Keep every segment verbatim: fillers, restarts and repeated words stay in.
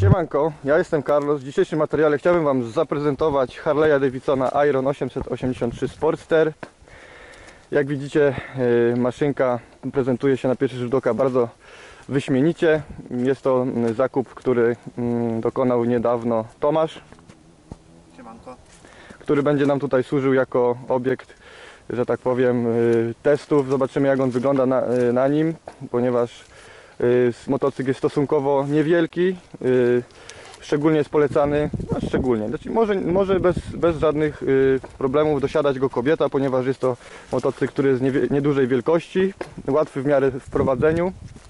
Siemanko, ja jestem Carlos. W dzisiejszym materiale chciałbym Wam zaprezentować Harley'a Davidsona Iron osiemset osiemdziesiąt trzy Sportster. Jak widzicie, maszynka prezentuje się na pierwszy rzut oka bardzo wyśmienicie. Jest to zakup, który dokonał niedawno Tomasz. Siemanko. Który będzie nam tutaj służył jako obiekt, że tak powiem, testów. Zobaczymy, jak on wygląda na, na nim, ponieważ motocykl jest stosunkowo niewielki, szczególnie jest polecany, no szczególnie, znaczy może, może bez, bez żadnych problemów dosiadać go kobieta, ponieważ jest to motocykl, który jest niedużej wielkości, łatwy w miarę w prowadzeniu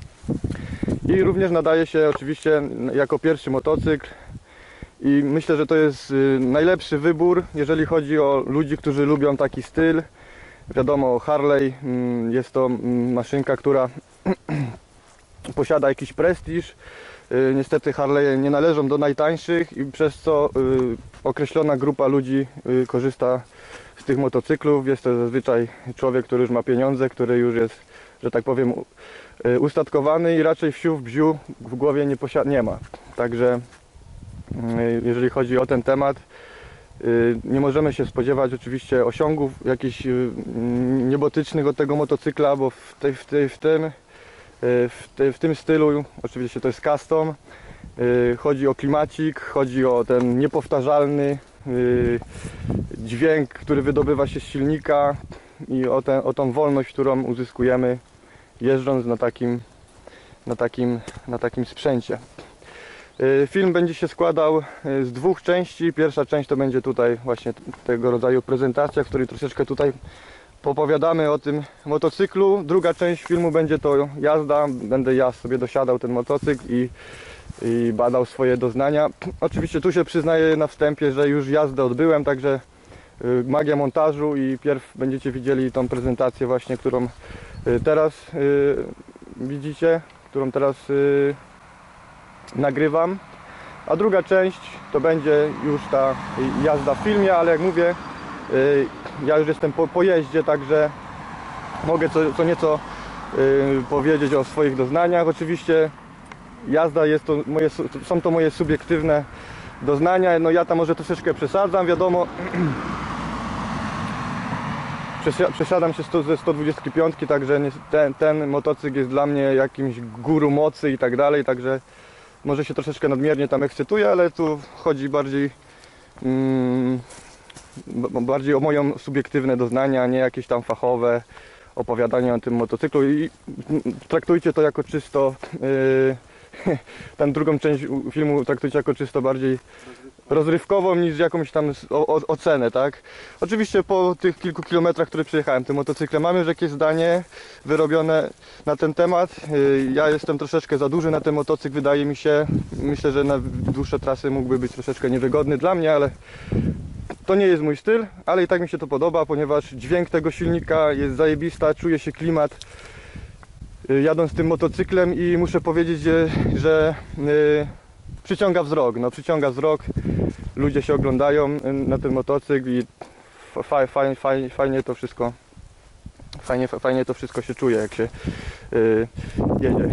i również nadaje się oczywiście jako pierwszy motocykl i myślę, że to jest najlepszy wybór, jeżeli chodzi o ludzi, którzy lubią taki styl. Wiadomo, Harley jest to maszynka, która posiada jakiś prestiż. Niestety Harley'e nie należą do najtańszych i przez co określona grupa ludzi korzysta z tych motocyklów. Jest to zazwyczaj człowiek, który już ma pieniądze, który już jest, że tak powiem, ustatkowany i raczej wsiu w bziu w głowie nie, nie ma. Także jeżeli chodzi o ten temat, nie możemy się spodziewać oczywiście osiągów jakichś niebotycznych od tego motocykla, bo w, tej, w, tej, w tym W, te, w tym stylu, oczywiście to jest custom, yy, chodzi o klimacik, chodzi o ten niepowtarzalny yy, dźwięk, który wydobywa się z silnika i o, ten, o tą wolność, którą uzyskujemy jeżdżąc na takim, na takim, na takim sprzęcie. Yy, film będzie się składał z dwóch części. Pierwsza część to będzie tutaj właśnie tego rodzaju prezentacja, w której troszeczkę tutaj opowiadamy o tym motocyklu. Druga część filmu będzie to jazda. Będę ja sobie dosiadał ten motocykl i, i badał swoje doznania. Oczywiście tu się przyznaję na wstępie, że już jazdę odbyłem, także y, magia montażu i pierw będziecie widzieli tą prezentację właśnie, którą y, teraz y, widzicie, którą teraz y, nagrywam. A druga część to będzie już ta jazda w filmie, ale jak mówię, y, ja już jestem po, po jeździe, także mogę co, co nieco yy, powiedzieć o swoich doznaniach. Oczywiście jazda jest to moje, są to moje subiektywne doznania. No ja tam może troszeczkę przesadzam, wiadomo. Przesiadam się ze sto dwudziestki pięć, także ten, ten motocykl jest dla mnie jakimś guru mocy i tak dalej, także może się troszeczkę nadmiernie tam ekscytuję, ale tu chodzi bardziej mm, bardziej o moją subiektywne doznania, a nie jakieś tam fachowe opowiadanie o tym motocyklu i traktujcie to jako czysto yy, tę drugą część filmu traktujcie jako czysto bardziej rozrywkową niż jakąś tam o, o, ocenę, tak? Oczywiście po tych kilku kilometrach, które przejechałem tym motocyklem, mam już jakieś zdanie wyrobione na ten temat. Yy, ja jestem troszeczkę za duży na ten motocykl, wydaje mi się. Myślę, że na dłuższe trasy mógłby być troszeczkę niewygodny dla mnie, ale to nie jest mój styl, ale i tak mi się to podoba, ponieważ dźwięk tego silnika jest zajebista, czuje się klimat jadąc tym motocyklem i muszę powiedzieć, że, że yy, przyciąga wzrok, no przyciąga wzrok, ludzie się oglądają na ten motocykl i faj, faj, faj, fajnie to wszystko fajnie, fajnie to wszystko się czuje, jak się yy, jedzie.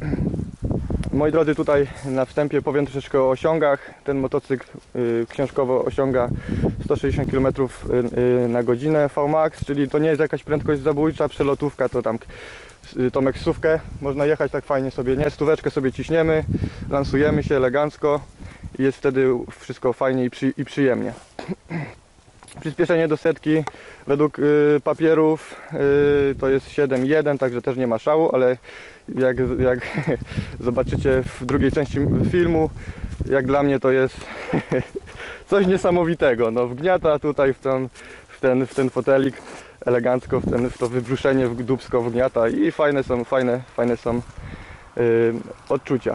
Moi drodzy, tutaj na wstępie powiem troszeczkę o osiągach. Ten motocykl y, książkowo osiąga sto sześćdziesiąt kilometrów y, na godzinę V max, czyli to nie jest jakaś prędkość zabójcza, przelotówka to tam y, tą eksówkę można jechać tak fajnie sobie, nie? Stóweczkę sobie ciśniemy, lansujemy się elegancko i jest wtedy wszystko fajnie i, przy, i przyjemnie. Przyspieszenie do setki według y, papierów y, to jest siedem jeden, także też nie ma szału, ale jak, jak zobaczycie w drugiej części filmu, jak dla mnie to jest coś niesamowitego. No, wgniata tutaj w ten, w ten, w ten fotelik elegancko, w, ten, w to wybruszenie w dupsko wgniata i fajne są, fajne, fajne są y, odczucia.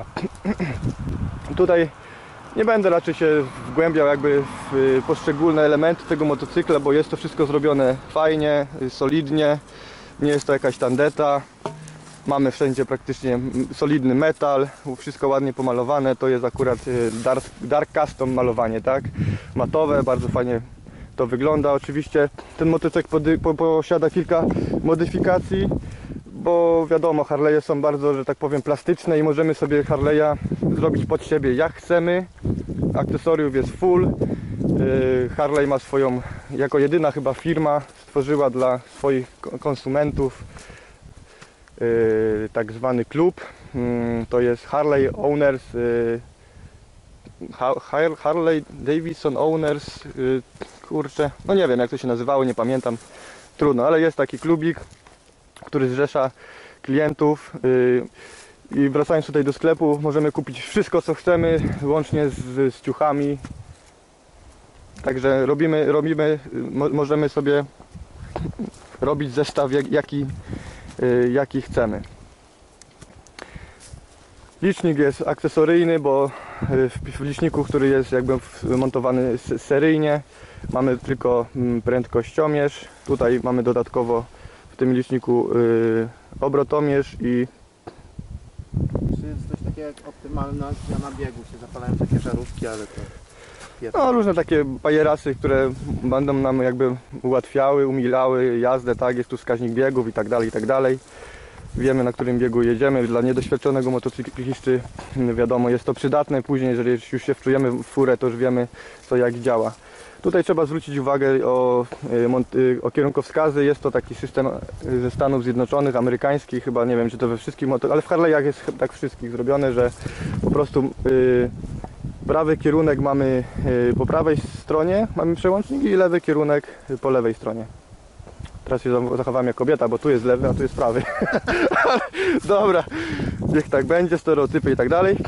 Tutaj nie będę raczej się wgłębiał jakby w poszczególne elementy tego motocykla, bo jest to wszystko zrobione fajnie, solidnie, nie jest to jakaś tandeta. Mamy wszędzie praktycznie solidny metal, wszystko ładnie pomalowane, to jest akurat dark, dark custom malowanie, tak? Matowe, bardzo fajnie to wygląda. Oczywiście ten motocykl posiada kilka modyfikacji, bo wiadomo, Harley'e są bardzo, że tak powiem, plastyczne i możemy sobie Harley'a zrobić pod siebie jak chcemy. Akcesoriów jest full. Yy, Harley ma swoją, jako jedyna chyba firma, stworzyła dla swoich ko- konsumentów yy, tak zwany klub. Yy, to jest Harley Owners, yy, Ha- Har- Harley Davidson Owners, yy, kurczę, no nie wiem jak to się nazywało, nie pamiętam, trudno, ale jest taki klubik, który zrzesza klientów. Yy, I wracając tutaj do sklepu, możemy kupić wszystko co chcemy, łącznie z, z ciuchami. Także robimy, robimy mo, możemy sobie robić zestaw jak, jaki, yy, jaki chcemy. Licznik jest akcesoryjny, bo w, w liczniku, który jest jakby montowany s- seryjnie, mamy tylko mm, prędkościomierz. Tutaj mamy dodatkowo w tym liczniku yy, obrotomierz i Czy jest coś takiego jak optymalna zmiana biegu? Się zapalają takie żarówki, ale to... no, różne takie bajerasy, które będą nam jakby ułatwiały, umilały jazdę, tak, jest tu wskaźnik biegów i tak dalej, i tak dalej. Wiemy na którym biegu jedziemy. Dla niedoświadczonego motocyklisty wiadomo jest to przydatne, później jeżeli już się wczujemy w furę, to już wiemy co jak działa. Tutaj trzeba zwrócić uwagę o, o kierunkowskazy. Jest to taki system ze Stanów Zjednoczonych, amerykański, chyba nie wiem czy to we wszystkich motor, ale w Harley'ach jest tak wszystkich zrobione, że po prostu yy, prawy kierunek mamy yy, po prawej stronie, mamy przełącznik i lewy kierunek po lewej stronie. Teraz się zachowałem jak kobieta, bo tu jest lewy, a tu jest prawy. Ale dobra, niech tak będzie, stereotypy i tak dalej.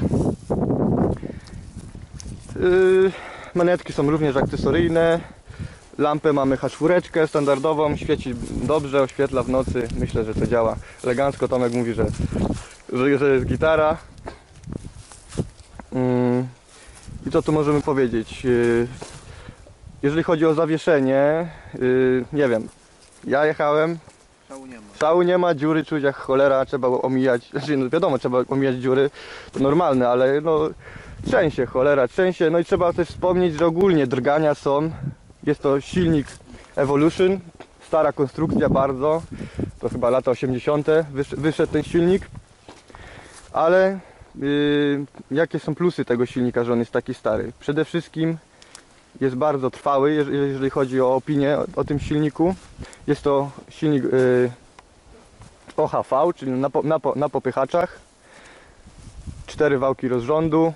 Yy, manetki są również akcesoryjne. Lampę mamy H cztery standardową, świeci dobrze, oświetla w nocy. Myślę, że to działa elegancko. Tomek mówi, że, że, że jest gitara. Yy, I co tu możemy powiedzieć? Yy, jeżeli chodzi o zawieszenie, yy, nie wiem. Ja jechałem, Szału nie ma. szału nie ma, dziury czuć jak cholera, trzeba omijać, znaczy no wiadomo, trzeba omijać dziury, to normalne, ale no trzęsie, cholera, trzęsie, no i trzeba też wspomnieć, że ogólnie drgania są, jest to silnik Evolution, stara konstrukcja bardzo, to chyba lata osiemdziesiąte wysz, wyszedł ten silnik, ale yy, jakie są plusy tego silnika, że on jest taki stary? Przede wszystkim jest bardzo trwały, jeżeli chodzi o opinię o, o tym silniku. Jest to silnik yy, O H V, czyli na, po, na, po, na popychaczach. Cztery wałki rozrządu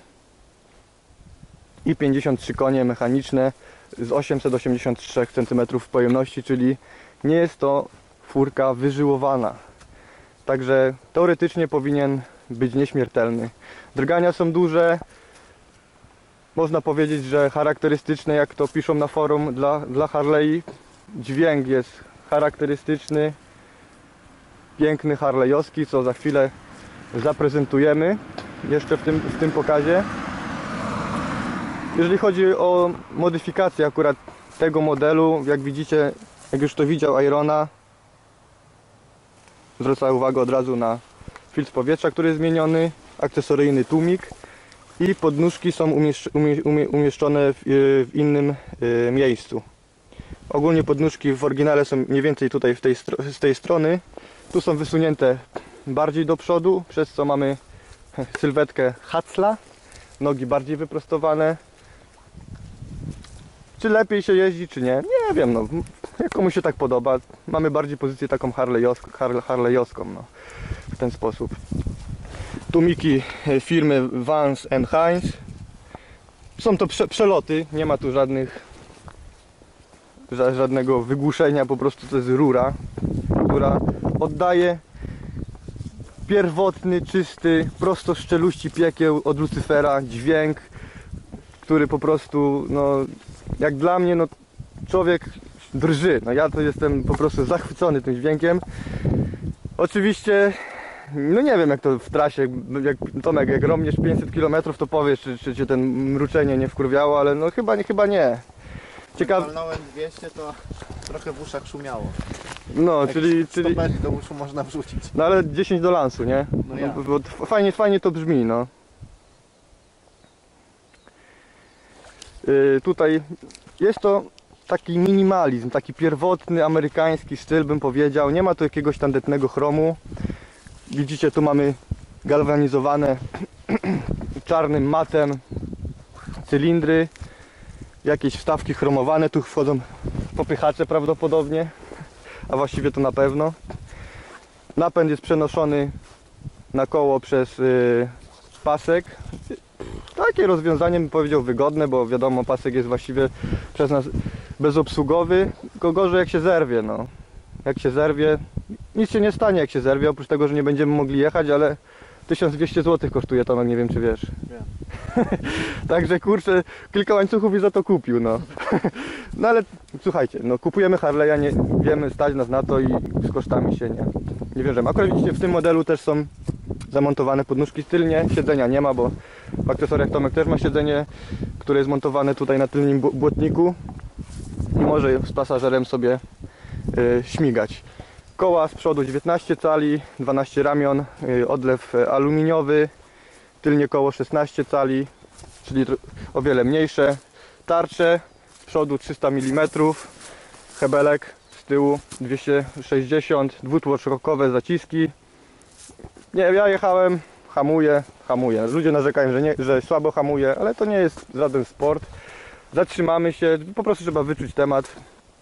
i pięćdziesiąt trzy konie mechaniczne z osiemset osiemdziesiąt trzy centymetrów pojemności, czyli nie jest to furka wyżyłowana. Także teoretycznie powinien być nieśmiertelny. Drgania są duże. Można powiedzieć, że charakterystyczne, jak to piszą na forum dla, dla Harley. Dźwięk jest charakterystyczny, piękny harleyowski, co za chwilę zaprezentujemy jeszcze w tym, w tym pokazie. Jeżeli chodzi o modyfikację akurat tego modelu, jak widzicie, jak już to widział Irona, zwraca uwagę od razu na filtr powietrza, który jest zmieniony, akcesoryjny tłumik. I podnóżki są umieszcz, umie, umie, umieszczone w, w innym y, miejscu. Ogólnie podnóżki w oryginale są mniej więcej tutaj w tej, z tej strony. Tu są wysunięte bardziej do przodu, przez co mamy sylwetkę Hatzla. Nogi bardziej wyprostowane. Czy lepiej się jeździ, czy nie? Nie wiem, no. Jak komuś się tak podoba. Mamy bardziej pozycję taką harleyowską, harleyowską no. W ten sposób. Tłumiki firmy Vance and Hines. Są to prze przeloty, nie ma tu żadnych ża żadnego wygłuszenia, po prostu to jest rura, która oddaje pierwotny, czysty, prosto z czeluści piekieł od Lucyfera dźwięk, który po prostu, no jak dla mnie, no człowiek drży. No ja to jestem po prostu zachwycony tym dźwiękiem. Oczywiście no nie wiem jak to w trasie, jak Tomek, jak romniesz pięćset kilometrów, to powiesz, czy, czy cię ten mruczenie nie wkurwiało, ale no chyba nie, chyba nie. Ciekawe. Walnąłem dwieście, to trochę w uszach szumiało. No, Jak czyli, czyli. sto do uszu można wrzucić. No ale dziesięć do lansu, nie? No ja. Bo, bo fajnie, fajnie to brzmi, no. Yy, tutaj jest to taki minimalizm, taki pierwotny amerykański styl, bym powiedział. Nie ma tu jakiegoś tandetnego chromu. Widzicie, tu mamy galwanizowane czarnym matem cylindry, jakieś wstawki chromowane, tu wchodzą popychacze prawdopodobnie, a właściwie to na pewno. Napęd jest przenoszony na koło przez yy, pasek. Takie rozwiązanie bym powiedział wygodne, bo wiadomo, pasek jest właściwie przez nas bezobsługowy, tylko gorzej jak się zerwie, no. Jak się zerwie, nic się nie stanie jak się zerwie, oprócz tego, że nie będziemy mogli jechać, ale tysiąc dwieście złotych kosztuje, Tomek, nie wiem czy wiesz. Wiem. Także kurczę, kilka łańcuchów i za to kupił, no. No ale słuchajcie, no kupujemy Harley'a, nie wiemy, stać nas na to i z kosztami się nie, nie wiążemy. Akurat widzicie, w tym modelu też są zamontowane podnóżki tylnie, siedzenia nie ma, bo w akcesoriach Tomek też ma siedzenie, które jest montowane tutaj na tylnym błotniku i może z pasażerem sobie y, śmigać. Koła z przodu dziewiętnaście cali, dwanaście ramion, y, odlew aluminiowy, tylnie koło szesnaście cali, czyli o wiele mniejsze. Tarcze z przodu trzysta milimetrów, hebelek z tyłu dwieście sześćdziesiąt, dwutłoczkowe zaciski. Nie, ja jechałem, hamuję, hamuję. Ludzie narzekają, że, nie, że słabo hamuję, ale to nie jest żaden sport. Zatrzymamy się, po prostu trzeba wyczuć temat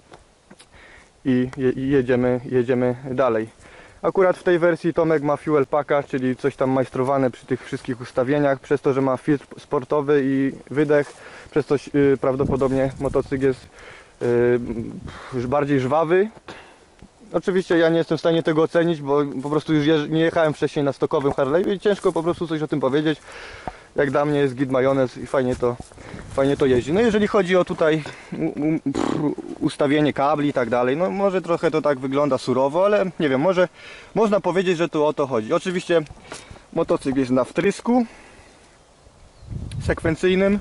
i, i jedziemy, jedziemy dalej. Akurat w tej wersji Tomek ma fuel packa, czyli coś tam majstrowane przy tych wszystkich ustawieniach, przez to, że ma filtr sportowy i wydech, przez to yy, prawdopodobnie motocykl jest yy, bardziej żwawy. Oczywiście ja nie jestem w stanie tego ocenić, bo po prostu już jeż, nie jechałem wcześniej na stokowym Harley'u i ciężko po prostu coś o tym powiedzieć. Jak dla mnie jest git majonez i fajnie to, fajnie to jeździ. No jeżeli chodzi o tutaj u, u, pff, ustawienie kabli i tak dalej, no może trochę to tak wygląda surowo, ale nie wiem, może można powiedzieć, że tu o to chodzi. Oczywiście motocykl jest na wtrysku sekwencyjnym.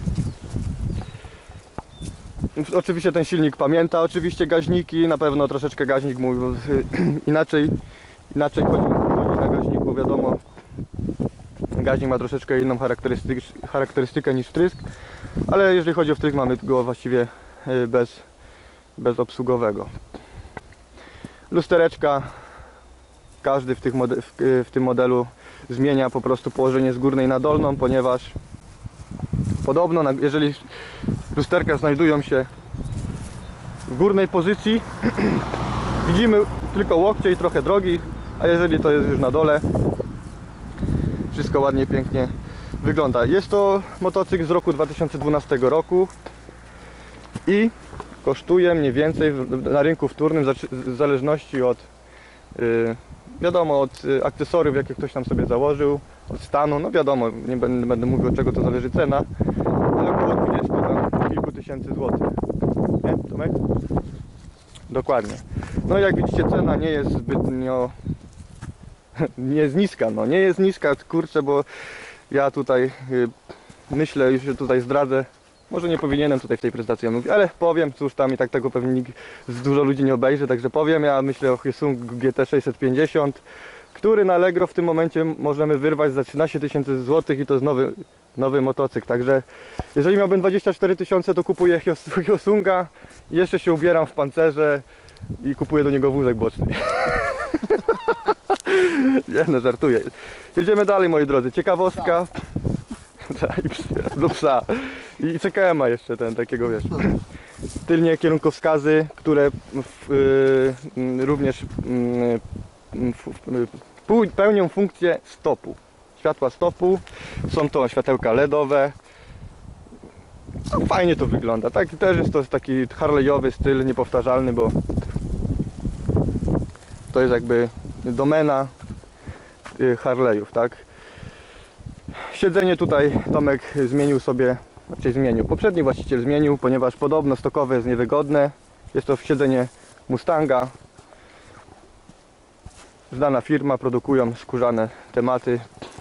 Oczywiście ten silnik pamięta, oczywiście gaźniki, na pewno troszeczkę gaźnik mój inaczej, inaczej chodzi, chodzi na gaźniku, wiadomo. Gaźnik ma troszeczkę inną charakterystykę, charakterystykę niż wtrysk, ale jeżeli chodzi o wtrysk, mamy go właściwie bez, bezobsługowego. Lustereczka, każdy w, tych mode, w, w tym modelu zmienia po prostu położenie z górnej na dolną, ponieważ podobno, jeżeli lusterka znajdują się w górnej pozycji, widzimy tylko łokcie i trochę drogi, a jeżeli to jest już na dole, wszystko ładnie, pięknie wygląda. Jest to motocykl z roku dwa tysiące dwunastego roku i kosztuje mniej więcej na rynku wtórnym, w zależności od yy, wiadomo, od akcesoriów, jakie ktoś tam sobie założył, od stanu, no wiadomo, nie będę, będę mówił, od czego to zależy cena, ale około dwudziestu tam kilku tysięcy złotych. Nie, Tomek? Dokładnie. No jak widzicie, cena nie jest zbytnio nie jest niska, no nie jest niska, kurczę, bo ja tutaj yy, myślę, już się tutaj zdradzę, może nie powinienem tutaj w tej prezentacji mówić, ale powiem, cóż tam i tak tego pewnie nikt, dużo ludzi nie obejrzy, także powiem, ja myślę o Hyundai G T sześćset pięćdziesiąt, który na Allegro w tym momencie możemy wyrwać za trzynaście tysięcy złotych i to jest nowy, nowy motocykl, także jeżeli miałbym dwadzieścia cztery tysiące, to kupuję Hyundai'a, jeszcze się ubieram w pancerze i kupuję do niego wózek boczny. Nie no, żartuję. Jedziemy dalej, moi drodzy. Ciekawostka. Do psa. I C K M-a jeszcze ten, takiego wiesz. Tylnie kierunkowskazy, które w, y, również y, y, pełnią funkcję stopu. Światła stopu. Są to światełka LEDowe. No, fajnie to wygląda. Tak, też jest to taki harleyowy styl, niepowtarzalny, bo to jest jakby domena Harley'ów, tak? Siedzenie tutaj Tomek zmienił sobie, znaczy zmienił, poprzedni właściciel zmienił, ponieważ podobno stokowe jest niewygodne. Jest to siedzenie Mustanga. Znana firma, produkują skórzane tematy.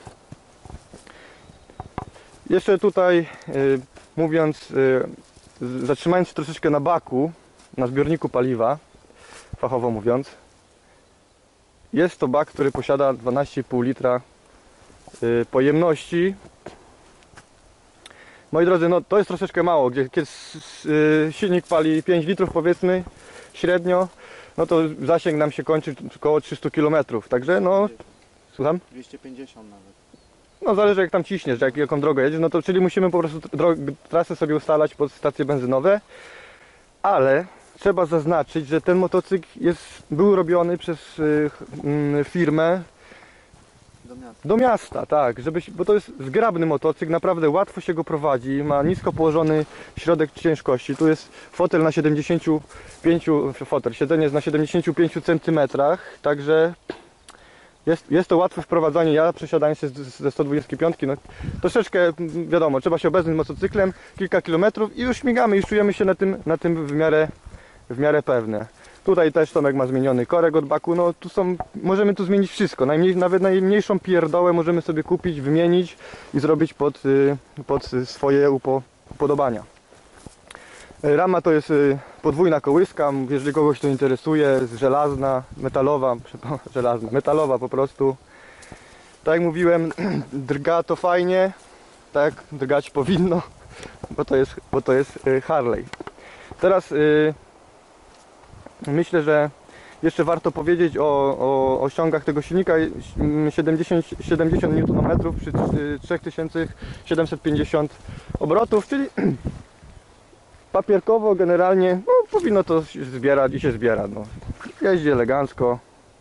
Jeszcze tutaj y, mówiąc, y, zatrzymając się troszeczkę na baku, na zbiorniku paliwa, fachowo mówiąc, jest to bak, który posiada dwanaście i pół litra y, pojemności. Moi drodzy, no to jest troszeczkę mało, gdzie kiedy s- s- y, silnik pali pięć litrów powiedzmy średnio, no to zasięg nam się kończy około trzysta kilometrów, także no, słucham? dwieście pięćdziesiąt nawet. No zależy jak tam ciśniesz, jak, jaką drogę jedziesz, no to czyli musimy po prostu drog- trasę sobie ustalać pod stacje benzynowe, ale trzeba zaznaczyć, że ten motocykl jest, był robiony przez y, y, firmę Do miasta. do miasta, tak, żebyś, bo to jest zgrabny motocykl, naprawdę łatwo się go prowadzi, ma nisko położony środek ciężkości, tu jest fotel na siedemdziesięciu pięciu, fotel, siedzenie jest na siedemdziesięciu pięciu centymetrach, także jest, jest to łatwe w prowadzeniu. Ja przesiadając się z- ze sto dwudziestki piątki, no troszeczkę mm, wiadomo, trzeba się obeznać motocyklem, kilka kilometrów i już śmigamy, już czujemy się na tym, na tym w miarę, w miarę pewne. Tutaj też Tomek ma zmieniony korek od baku, no tu są, możemy tu zmienić wszystko, najmniej, nawet najmniejszą pierdołę możemy sobie kupić, wymienić i zrobić pod, y, pod swoje upo, upodobania. Y, Rama to jest y, podwójna kołyska, jeżeli kogoś to interesuje, jest żelazna, metalowa, przepraszam, żelazna, metalowa po prostu. Tak jak mówiłem, drga to fajnie, tak drgać powinno, bo to jest, bo to jest y, Harley. Teraz y, myślę, że jeszcze warto powiedzieć o, o osiągach tego silnika. siedemdziesiąt, siedemdziesiąt niutonmetrów przy trzy tysiące siedemset pięćdziesiąt obrotów, czyli papierkowo generalnie no, powinno to się zbierać i się zbiera. No. Jeździ elegancko.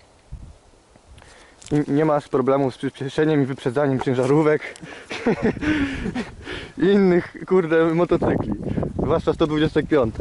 I nie masz problemów z przyspieszeniem i wyprzedzaniem ciężarówek i innych kurde motocykli, zwłaszcza sto dwudziestek piąt.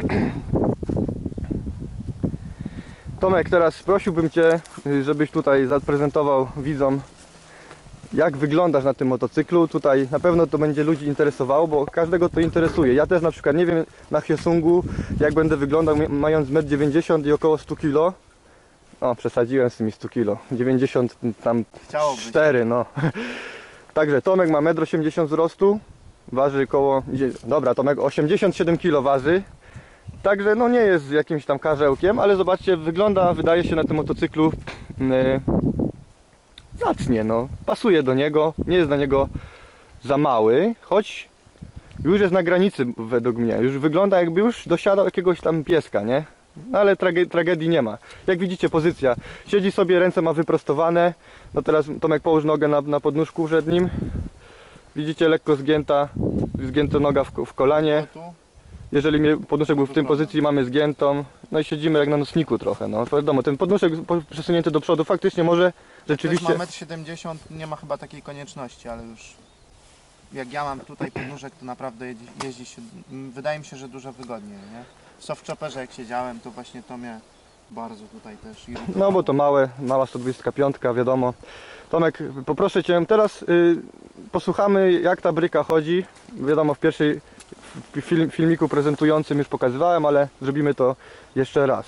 Tomek, teraz prosiłbym Cię, żebyś tutaj zaprezentował widzom, jak wyglądasz na tym motocyklu. Tutaj na pewno to będzie ludzi interesowało, bo każdego to interesuje. Ja też na przykład nie wiem na Hyosungu, jak będę wyglądał mając metr dziewięćdziesiąt i około sto kilo. O, przesadziłem z tymi sto kilo. dziewięćdziesiąt tam Chciałoby się. cztery, no. Także Tomek ma metr osiemdziesiąt wzrostu, waży około, dobra, Tomek osiemdziesiąt siedem kilo waży. Także no nie jest jakimś tam karzełkiem, ale zobaczcie, wygląda, wydaje się na tym motocyklu yy, zacnie, no. Pasuje do niego, nie jest dla niego za mały, choć już jest na granicy według mnie. Już wygląda jakby już dosiadał jakiegoś tam pieska, nie? No ale trage tragedii nie ma. Jak widzicie pozycja, siedzi sobie, ręce ma wyprostowane. No teraz Tomek połóż nogę na, na podnóżku przednim. Widzicie lekko zgięta, zgięta noga w, w kolanie. Tu Jeżeli mnie podnóżek był w tym pozycji, mamy zgiętą, no i siedzimy jak na nocniku trochę, no wiadomo, ten podnóżek po- przesunięty do przodu faktycznie może rzeczywiście... Ktoś ma metr siedemdziesiąt, nie ma chyba takiej konieczności, ale już jak ja mam tutaj podnóżek, to naprawdę jeździ, jeździ się, wydaje mi się, że dużo wygodniej, nie? W softchopperze jak siedziałem, to właśnie to mnie bardzo tutaj też irytowało. No bo to małe, mała sto dwadzieścia pięć, wiadomo. Tomek, poproszę Cię, teraz y, posłuchamy jak ta bryka chodzi. Wiadomo, w pierwszej w film, filmiku prezentującym już pokazywałem, ale zrobimy to jeszcze raz.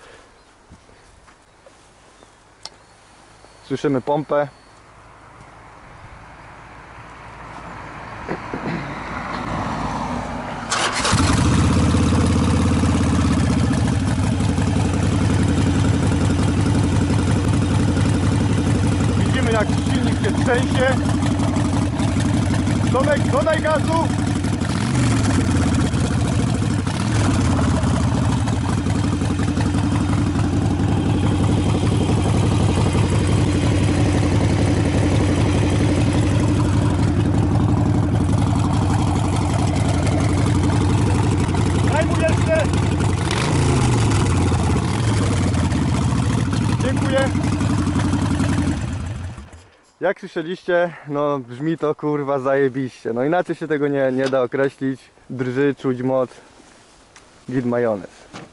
Słyszymy pompę. Widzimy jak silnik się trzęsie. Tomek, dodaj gazu! Daj mu jeszcze! Dziękuję. Jak słyszeliście, no brzmi to kurwa zajebiście. No inaczej się tego nie, nie da określić. Drży, czuć moc. Git majonez.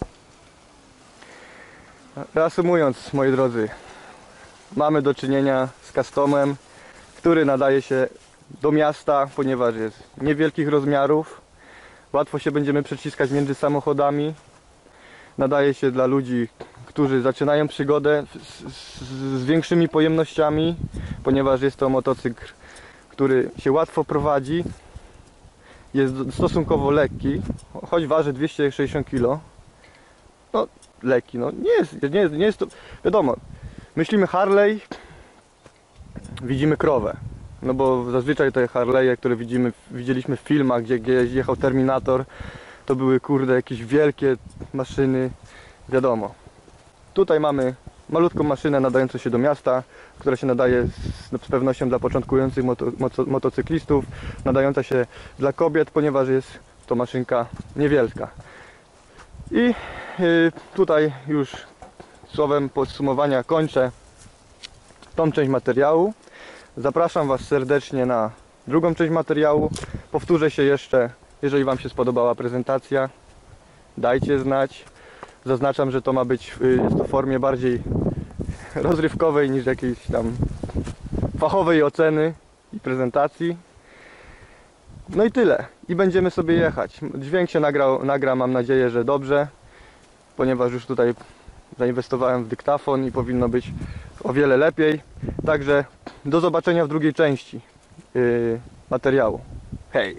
Reasumując, moi drodzy, mamy do czynienia z customem, który nadaje się do miasta, ponieważ jest niewielkich rozmiarów. Łatwo się będziemy przeciskać między samochodami. Nadaje się dla ludzi, którzy zaczynają przygodę z, z, z większymi pojemnościami, ponieważ jest to motocykl, który się łatwo prowadzi. Jest stosunkowo lekki, choć waży dwieście sześćdziesiąt kilo. No, lekki, no nie jest, nie jest, nie jest to, wiadomo, myślimy Harley, widzimy krowę. No bo zazwyczaj te Harley'e, które widzimy, widzieliśmy w filmach, gdzie, gdzie jechał Terminator, to były kurde jakieś wielkie maszyny, wiadomo. Tutaj mamy malutką maszynę nadającą się do miasta, która się nadaje z, z pewnością dla początkujących moto, moto, motocyklistów, nadająca się dla kobiet, ponieważ jest to maszynka niewielka. I yy, tutaj już słowem podsumowania kończę tą część materiału. Zapraszam Was serdecznie na drugą część materiału. Powtórzę się jeszcze, jeżeli Wam się spodobała prezentacja, dajcie znać. Zaznaczam, że to ma być jest to w formie bardziej rozrywkowej niż jakiejś tam fachowej oceny i prezentacji. No i tyle. I będziemy sobie jechać. Dźwięk się nagrał, nagra, mam nadzieję, że dobrze, ponieważ już tutaj zainwestowałem w dyktafon i powinno być o wiele lepiej. Także do zobaczenia w drugiej części yy, materiału. Hej!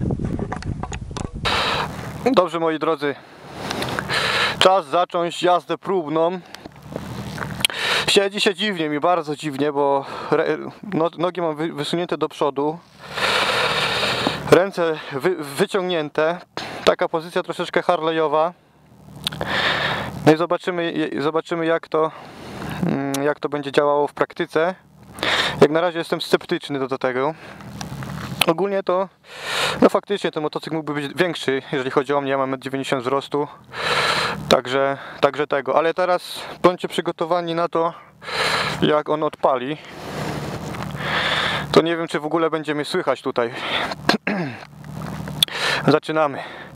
Dobrze, moi drodzy, czas zacząć jazdę próbną. Siedzi się dziwnie, mi bardzo dziwnie, bo no, nogi mam wy, wysunięte do przodu, ręce wy, wyciągnięte, taka pozycja troszeczkę harlejowa. No i zobaczymy, zobaczymy jak to, jak to będzie działało w praktyce. Jak na razie jestem sceptyczny do, do tego. Ogólnie to, no faktycznie ten motocykl mógłby być większy, jeżeli chodzi o mnie, ja mam metr dziewięćdziesiąt wzrostu. Także, także tego, ale teraz bądźcie przygotowani na to, jak on odpali. To nie wiem, czy w ogóle będzie mnie słychać tutaj. Zaczynamy.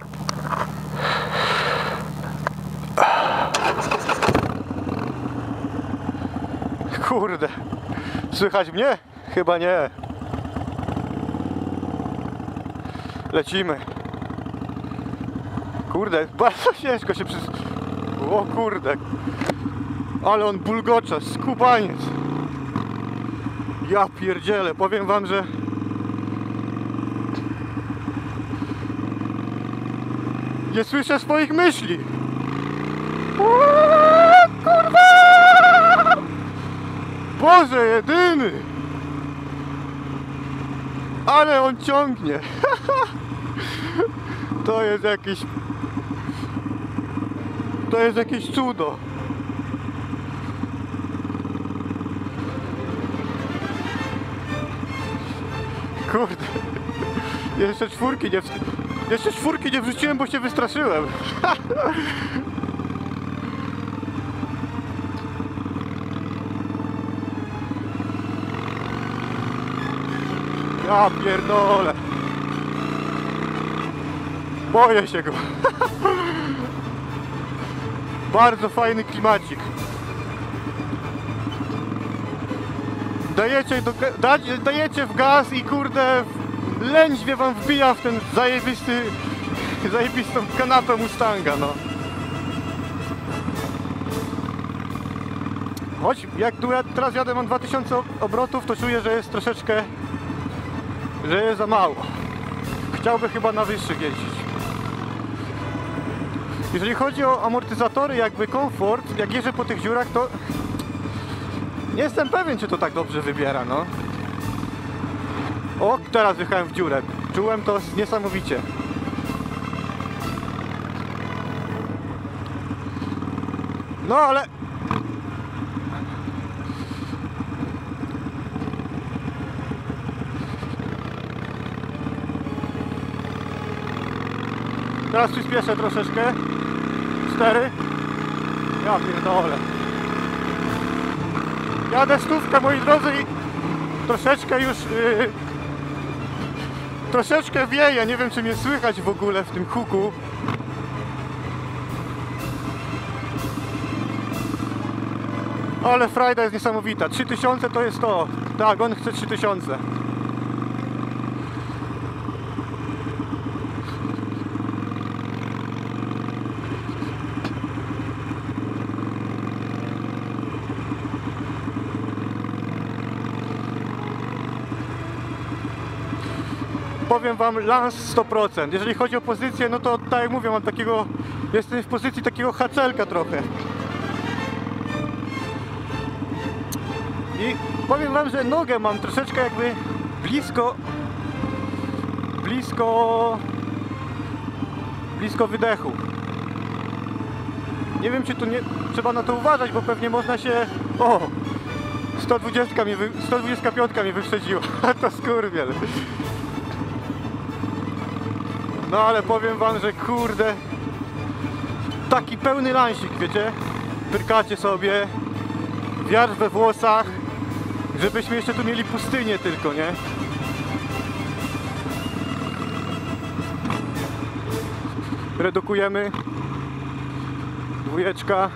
Kurde, słychać mnie? Chyba nie. Lecimy. Kurde, bardzo ciężko się przez... O kurde. Ale on bulgocza, skubaniec. Ja pierdzielę, powiem wam, że... Nie słyszę swoich myśli. Uuu, kurwa! Boże jedyny! Ale on ciągnie. To jest jakiś... To jest jakieś cudo. Kurde. Jeszcze czwórki nie... Jeszcze czwórki nie wrzuciłem, bo się wystraszyłem. Ja pierdolę. Boję się go. Bardzo fajny klimacik. Dajecie, do, da, dajecie w gaz i kurde lędźwie wam wbija w ten zajebisty, zajebistą kanapę Mustanga, no. Choć jak tu ja teraz jadę, mam dwa tysiące obrotów, to czuję, że jest troszeczkę, że jest za mało. Chciałbym chyba na wyższych jeździć. Jeżeli chodzi o amortyzatory, jakby komfort, jak jeżdżę po tych dziurach, to nie jestem pewien, czy to tak dobrze wybiera, no. O, teraz wjechałem w dziurę. Czułem to niesamowicie. No, ale... Teraz przyspieszę troszeczkę. Cztery. Ja pierdolę. Jadę stówkę, moi drodzy, i troszeczkę już... Yy, troszeczkę wieje. Nie wiem, czy mnie słychać w ogóle w tym huku. Ale frajda jest niesamowita. trzy tysiące to jest to. Tak, on chce trzy tysiące. Powiem wam, lans sto procent. Jeżeli chodzi o pozycję, no to tak jak mówię, mam takiego... Jestem w pozycji takiego hacelka trochę. I powiem wam, że nogę mam troszeczkę jakby blisko, blisko, blisko wydechu. Nie wiem, czy tu nie trzeba na to uważać, bo pewnie można się... O! sto dwadzieścia mi wy, sto dwadzieścia pięć mi wyprzedziło. To skurwiel. No ale powiem wam, że kurde, taki pełny lansik, wiecie? Pyrkacie sobie, wiatr we włosach, żebyśmy jeszcze tu mieli pustynię tylko, nie? Redukujemy. Dwójeczka.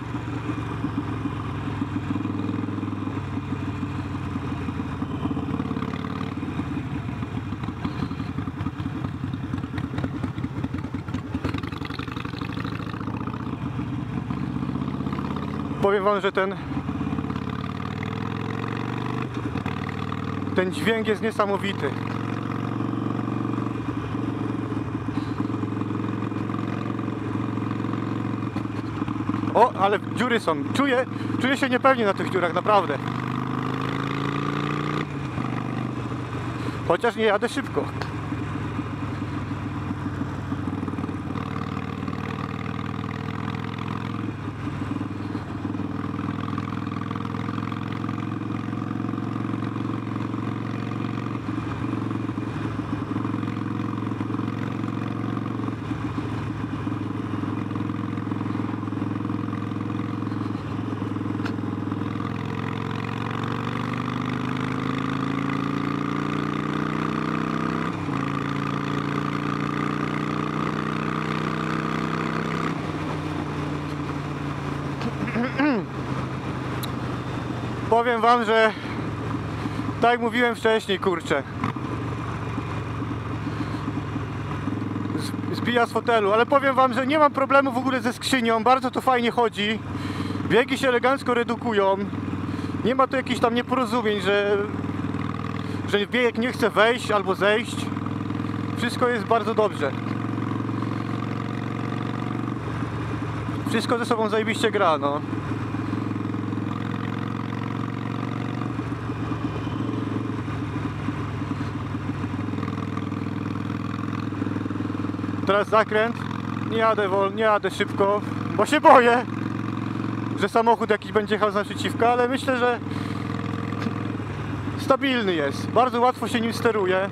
Powiem wam, że ten ten dźwięk jest niesamowity. O, ale dziury są. Czuję, czuję się niepewnie na tych dziurach, naprawdę. Chociaż nie jadę szybko. Powiem wam, że tak jak mówiłem wcześniej, kurczę, zbija z fotelu, ale powiem wam, że nie mam problemu w ogóle ze skrzynią, bardzo to fajnie chodzi, biegi się elegancko redukują, nie ma tu jakichś tam nieporozumień, że, że bieg nie chce wejść albo zejść, wszystko jest bardzo dobrze, wszystko ze sobą zajebiście gra, no. Teraz zakręt, nie jadę wolno, nie jadę szybko, bo się boję, że samochód jakiś będzie jechał z naprzeciwka, ale myślę, że stabilny jest, bardzo łatwo się nim steruje,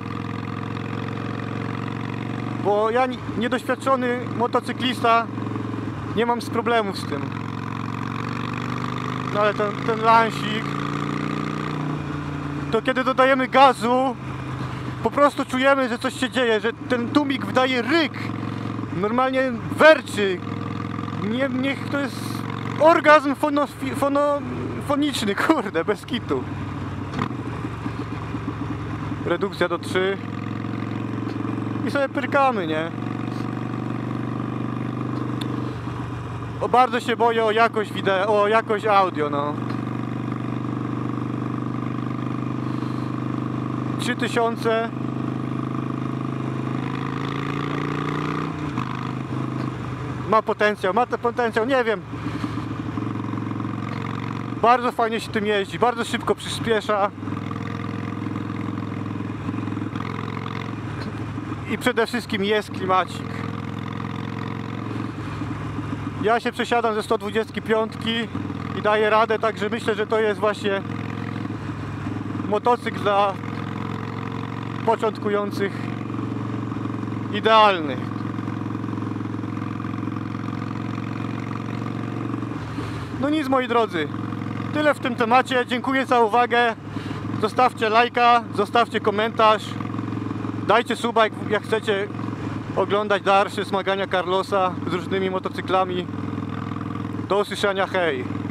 bo ja niedoświadczony motocyklista nie mam z problemów z tym, no ale ten, ten lansik, to kiedy dodajemy gazu, po prostu czujemy, że coś się dzieje, że ten tłumik wydaje ryk, normalnie werczy, nie, niech to jest orgazm fono, fono, foniczny, kurde, bez kitu. Redukcja do trzy i sobie pyrkamy, nie? O, bardzo się boję o jakość wideo, o jakość audio, no. trzy tysiące ma potencjał, ma ten potencjał, nie wiem, bardzo fajnie się tym jeździ, bardzo szybko przyspiesza i przede wszystkim jest klimacik. Ja się przesiadam ze sto dwadzieścia pięć i daję radę, także myślę, że to jest właśnie motocykl dla początkujących idealny. No nic, moi drodzy, tyle w tym temacie. Dziękuję za uwagę. Zostawcie lajka, zostawcie komentarz, dajcie suba, jak, jak chcecie oglądać dalsze zmagania Carlosa z różnymi motocyklami. Do usłyszenia, hej!